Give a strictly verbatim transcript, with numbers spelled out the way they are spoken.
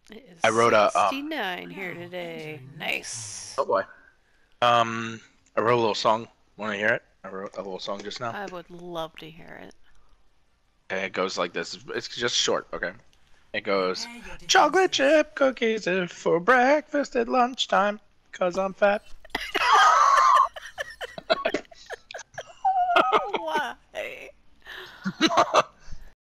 It is I wrote a um, sixty-nine here today. Nice. oh boy. Um, I wrote a little song. Want to hear it? I wrote a little song just now. I would love to hear it. Okay, it goes like this. It's just short. Okay. It goes, chocolate chip cookies for breakfast at lunchtime, cause I'm fat. Why?